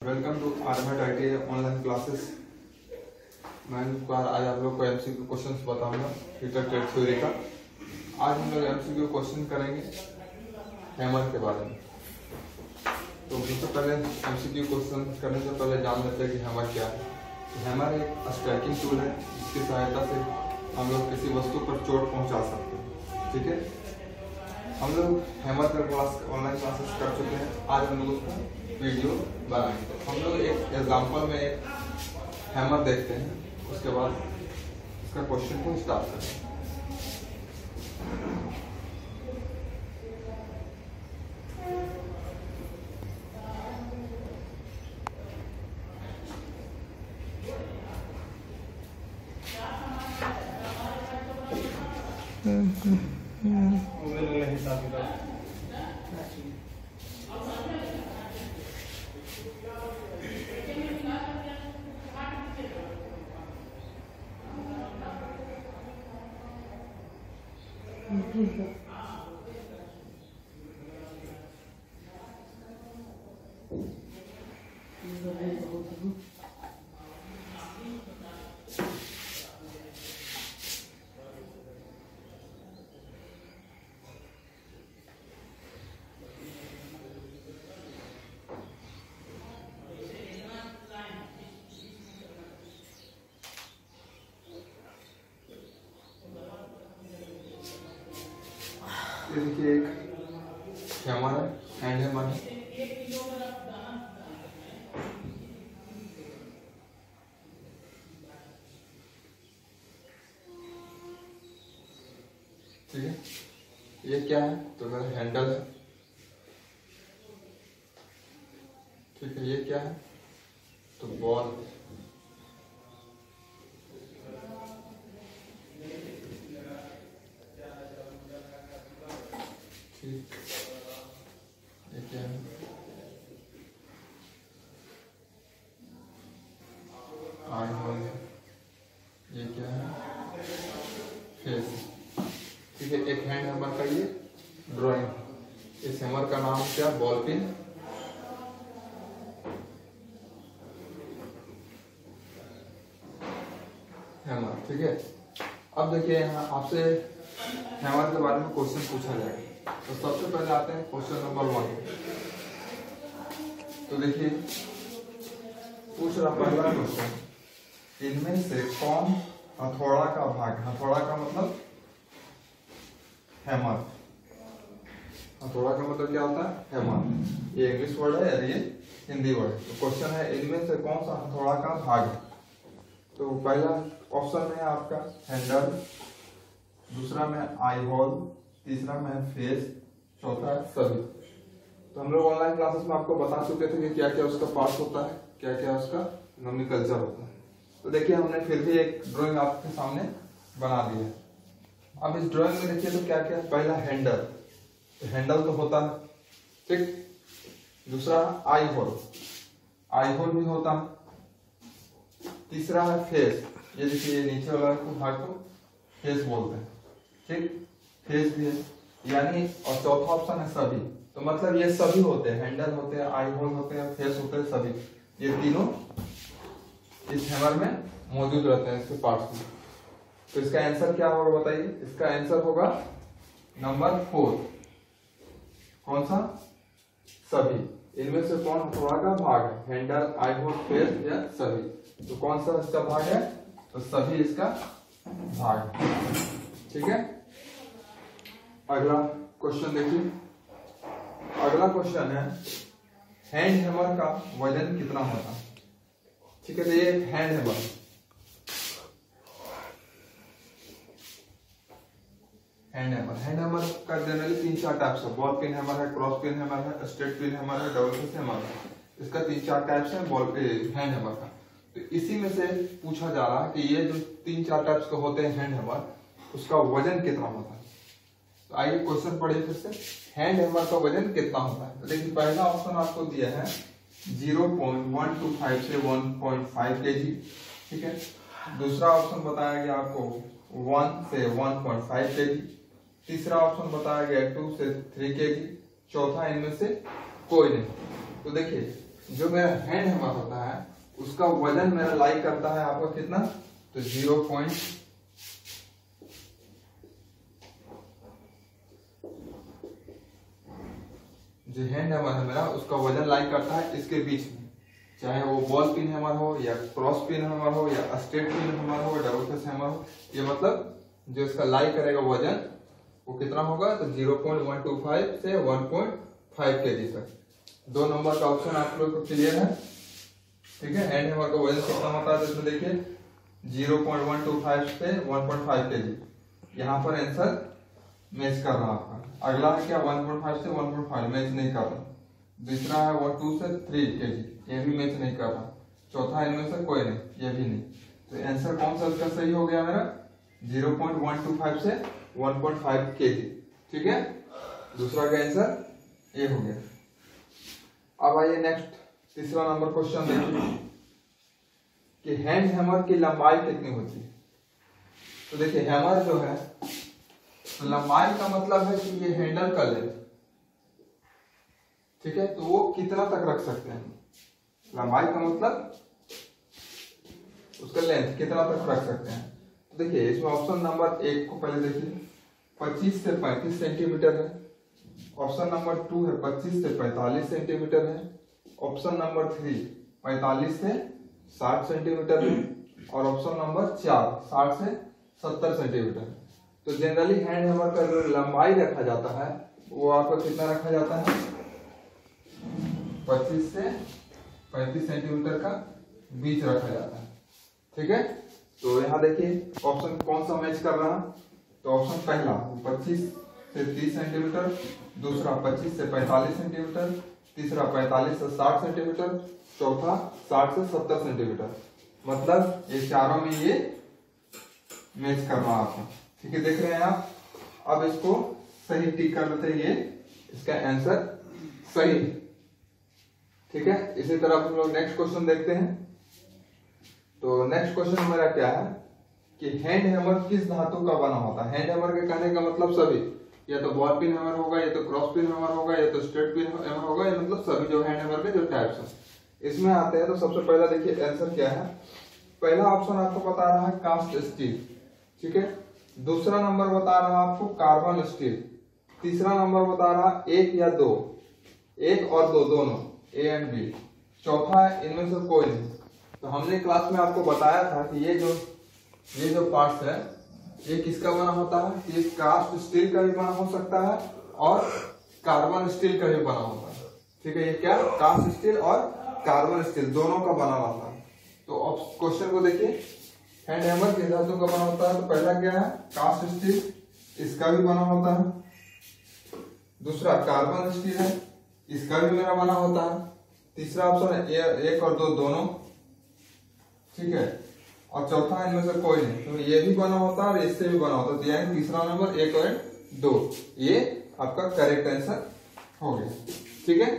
Welcome to आर्मेट ITI online classes. मैं आज आप लोग को एमसीक्यू क्वेश्चंस बताऊंगा हीटर ट्रेड थ्योरी का। आज हम लोग एमसीक्यू क्वेश्चन करेंगे हैमर के बारे में। तो सबसे पहले एमसीक्यू क्वेश्चन करने से पहले जान लेते हैं कि हैमर क्या है। तो हैमर एक स्ट्राइकिंग टूल है जिसकी सहायता से हम लोग किसी वस्तु पर चोट पहुंचा सकते हैं। ठीक है, हम लोग हैमर का क्लास ऑनलाइन क्लासेस कर चुके हैं। आज हम लोग उसका वीडियो बनाएंगे। हम लोग एक एग्जांपल में एक हैमर देखते हैं, उसके बाद इसका क्वेश्चन को स्टार्ट करें। देखिए एक हैमर है, हैंड हैमर है। ठीक है, ये क्या है? तो मेरा हैंडल है। ठीक है, ये क्या है? तो बॉल। ठीक, ये क्या है? Eye hole. ये क्या है? फेस। ठीक है, एक हैंड हैमर का ये ड्राइंग। इस हैमर का नाम क्या? Ball pin. हैमर। ठीक है, अब देखिए यहाँ आपसे हैमर के बारे में क्वेश्चन पूछा जाएगा। तो सबसे पहले आते हैं क्वेश्चन नंबर 1। तो देखिए पूछ रहा पहला क्वेश्चन, इनमें से कौन हथौड़ा का भाग? हथौड़ा का मतलब हैमर। हथौड़ा का मतलब क्या होता है? हैमर। ये इंग्लिश वर्ड है और ये हिंदी वर्ड है। तो क्वेश्चन है इनमें से कौन सा हथौड़ा का भाग है? तो पहला ऑप्शन में है आपका हैंडल, दूसरा में आई होल, तीसरा में फेस, चौथा सभी। तो हम लोग ऑनलाइन क्लासेस में आपको बता चुके थे कि क्या क्या उसका पार्ट होता है, क्या क्या उसका नोमेनक्लेचर होता है। तो देखिए हमने फिर भी एक ड्राइंग आपके सामने बना दी है। अब इस ड्राइंग में देखिए तो क्या क्या है? पहला हैंडल, तो हैंडल तो होता है। ठीक, दूसरा आई होल, आई होल भी होता है। तीसरा है फेस, ये देखिए नीचे वाला भाग को फेस बोलते हैं। ठीक, फेस भी है यानी। और चौथा ऑप्शन है सभी। तो मतलब ये सभी होते हैं, हैंडल होते हैं, आई होल होते हैं, फेस होते हैं, सभी। ये तीनों इस हैमर में मौजूद रहते हैं, इसके पार्ट्स में। तो इसका आंसर क्या होगा बताइए? इसका आंसर होगा नंबर 4। कौन सा? सभी। इनमें से कौन हथौड़ा का भाग है? हैंडल, आई होल, फेस या सभी? तो कौन सा इसका भाग है? तो सभी इसका भाग। ठीक है, अगला क्वेश्चन देखिए। अगला क्वेश्चन है हैंड हैमर का वजन कितना होता है? ठीक है, तो ये हैंड हैमर। हैंड हैमर का जनरली 3-4 टाइप्स है। बॉल पिन हैमर है, क्रॉस पिन हैमर है, स्ट्रेट पिन हैमर है, डबल फेस हैमर है। इसका 3-4 टाइप्स है बॉल हैंड हैमर का। तो इसी में से पूछा जा रहा है कि ये जो 3-4 टाइप्स के होते हैं हैंड हैमर, उसका वजन कितना होता है। तो आइए क्वेश्चन पढ़िए फिर से। हैंड हैमर का वजन कितना होता है? तो देखिए पहला ऑप्शन आपको दिया है 0.125 से 1.5 kg। ठीक है, दूसरा ऑप्शन बताया गया आपको 1 से 1.5 kg। तीसरा ऑप्शन बताया गया 2 से 3 kg। चौथा इनमें से कोई नहीं। तो देखिए जो मेरा हैंड हैमर होता है उसका वजन मेरा लाई करता है आपका कितना, तो 0 जो हैंड हैमर है मेरा उसका वजन लाई करता है इसके बीच में, चाहे वो बॉल पिन हैमर हो या क्रॉस पिन हैमर हो या स्ट्रेट पिन हैमर हो, डबल फेस हैमर हो, ये मतलब जो इसका लाई करेगा वजन वो कितना होगा, तो 0.125 से 1.5 kg तक। 2 नंबर का ऑप्शन आप लोग को क्लियर है, ठीक है। हैंड हैमर का वजन कितना होता है, तो इसमें देखिए 0.125 से 1.5 kg, यहाँ पर आंसर मैच कर रहा है आपका। अगला है क्या 1.5 से 1.5 मैच नहीं कर रहा। दूसरा है 2 से 3 kg, ये भी मैच नहीं कर रहा। चौथा इनमें से कोई नहीं, ये भी नहीं। तो आंसर कौन सा इसका सही हो गया मेरा, 0.125 से 1.5 kg, ठीक है। दूसरा का आंसर ये हो गया। अब आइए नेक्स्ट तीसरा नंबर क्वेश्चन देखिए कि हैंड हैमर की लंबाई कितनी होती है। तो देखिए हैमर जो है तो लंबाई का मतलब है कि ये हैंडल का लेंथ, ठीक है, तो वो कितना तक रख सकते हैं। लंबाई का मतलब उसका लेंथ कितना तक रख सकते हैं। तो देखिए इसमें ऑप्शन नंबर 1 को पहले देखिए 25 से 35 सेंटीमीटर है। ऑप्शन नंबर 2 है 25 से 45 सेंटीमीटर है। ऑप्शन नंबर 3 45 से 60 सेंटीमीटर है। और ऑप्शन नंबर 4 60 से 70 सेंटीमीटर। तो जनरली हैंड हैमर का जो लंबाई रखा जाता है वो आपका कितना रखा जाता है, 25 से 35 सेंटीमीटर का बीच रखा जाता है, ठीक है। तो यहाँ देखिए ऑप्शन कौन सा मैच कर रहा है, तो ऑप्शन पहला 25 से 30 सेंटीमीटर, दूसरा 25 से 45 सेंटीमीटर, तीसरा 45 से 60 सेंटीमीटर, चौथा 60 से 70 सेंटीमीटर। मतलब ये चारों में ये मैच कर रहा है आपको, ठीक है, देख रहे हैं आप। अब इसको सही टिक कर देते हैं, ये इसका आंसर सही, ठीक है। इसी तरह हम लोग नेक्स्ट क्वेश्चन देखते हैं। तो नेक्स्ट क्वेश्चन हमारा क्या है कि हैंड हैमर किस धातु का बना होता है। हैंड हैमर के कहने का मतलब सभी, या तो बॉल पिन हैमर होगा, या तो क्रॉस पिन हैमर होगा, या तो स्ट्रेट पिन हैमर होगा, या मतलब सभी जो हैंड हैमर के जो टाइप्स हैं इसमें आते हैं। तो सबसे पहला देखिए आंसर क्या है। पहला ऑप्शन आपको बता रहा है कास्ट स्टील, ठीक है। दूसरा नंबर बता रहा है आपको कार्बन स्टील। तीसरा नंबर बता रहा 1 या 2, 1 और 2 दोनों, ए एंड बी। चौथा है इनमें से कोई नहीं। तो हमने क्लास में आपको बताया था कि ये जो पार्ट्स है ये किसका बना होता है, ये कास्ट स्टील का भी बना हो सकता है और कार्बन स्टील का भी बना होता है, ठीक है। ये क्या कास्ट स्टील और कार्बन स्टील दोनों का बना होता है। तो क्वेश्चन को देखिए, हैंड हैमर किस धातु का बना होता है। तो पहला क्या है कास्ट स्टील, इसका भी बना होता है। दूसरा कार्बन स्टील है, इसका भी मेरा बना होता है। तीसरा ऑप्शन है 1 और 2 दोनों, ठीक है। और चौथा इनमें से कोई नहीं, तो ये भी बना होता है और इससे भी बना होता है। तो यानी तीसरा नंबर 1 और 2 ये आपका करेक्ट आंसर हो गया, ठीक है।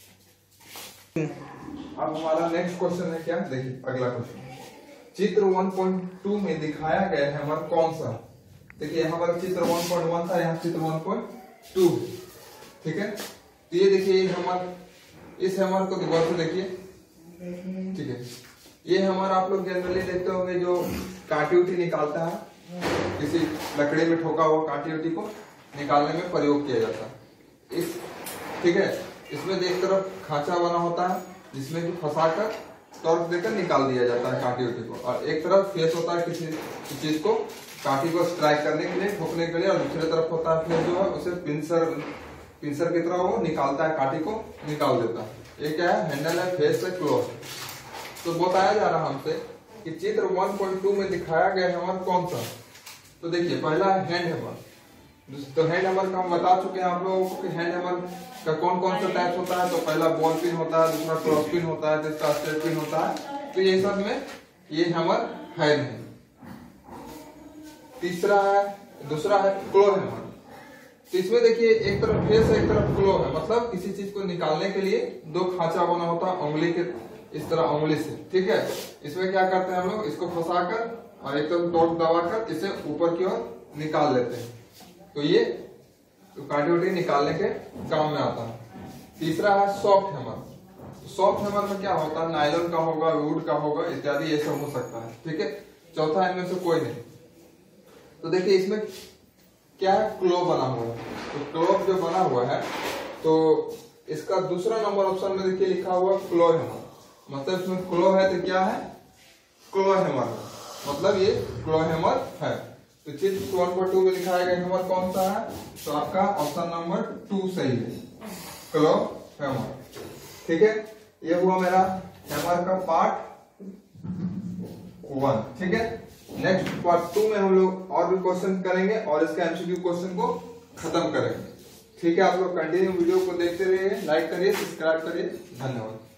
अब हमारा नेक्स्ट क्वेश्चन है क्या, देखिए अगला क्वेश्चन चित्र 1.2 में दिखाया गया हैमर कौन सा। देखिए यहाँ पर चित्र 1.1 था, यहाँ चित्र 1.2 है, ठीक है। तो ये देखिए हैमर, इस हैमर को गौर से देखिए, ठीक है। ये हैमर आप लोग जनरली देखते होंगे जो कांटी उटी निकालता है, किसी लकड़ी में ठोका हुआ कांटी उटी को निकालने में प्रयोग किया जाता है। ठीक है, इसमें एक तरफ खांचा बना होता है जिसमें कि फंसाकर टॉर्क देकर निकाल दिया जाता है कांटी उटी को, और एक तरफ फेस होता है किसी चीज को कांटी को स्ट्राइक करने के लिए, ठोकने के लिए, और दूसरी तरफ होता है फेस जो है उसे पिंसर की तरह वो निकालता है, कांटी को निकाल देता है। ये क्या है, हैंडल है, फेस से क्लोज। तो बताया जा रहा हमसे कि चित्र 1.2 में दिखाया गया हैमर कौन सा। तो देखिए पहला है हैंड हैमर। तो हैंड हैमर का हम बता चुके हैं आप लोगों को कि हैंड हैमर का कौन कौन सा टाइप होता है। तो पहला बॉल पिन होता है, दूसरा क्रॉस पिन होता है, तीसरा स्ट्रेट पिन होता है। तो ये सब में ये हैमर है नहीं। दूसरा है क्लो हैमर। तो इसमें देखिए एक तरफ फेस है, एक तरफ क्लो है, मतलब किसी चीज को निकालने के लिए दो खांचा बना होता है उंगली के इस तरह, उंगली से, ठीक है। इसमें क्या करते हैं हम लोग, इसको फंसाकर और एक तरफ टॉर्क दबाकर इसे ऊपर की ओर निकाल लेते हैं। तो ये कांटी उटी निकालने के काम में आता है। तीसरा है सॉफ्ट हैमर। सॉफ्ट हैमर में क्या होता है, नायलॉन का होगा, वुड का होगा इत्यादि, ये सब हो सकता है। ठीक है, चौथा इनमें से कोई नहीं। तो देखिए इसमें क्या है, क्लो बना हुआ है। तो क्लो जो बना हुआ है तो इसका दूसरा नंबर ऑप्शन में देखिए लिखा हुआ क्लो हैमर, मतलब इसमें क्लो है तो क्या है, क्लो हैमर, मतलब ये क्लो हैमर है। तो चित्र 1.2 में लिखा है हैमर कौन सा है, तो आपका ऑप्शन नंबर 2 सही है, क्लो हैमर। ठीक है, ये हुआ मेरा हैमर का पार्ट 1। ठीक है, नेक्स्ट पार्ट 2 में हम लोग और भी क्वेश्चन करेंगे और इसके एमसीक्यू क्वेश्चन को खत्म करेंगे। ठीक है, आप लोग कंटिन्यू वीडियो को देखते रहिए, लाइक करिए, सब्सक्राइब करिए, धन्यवाद।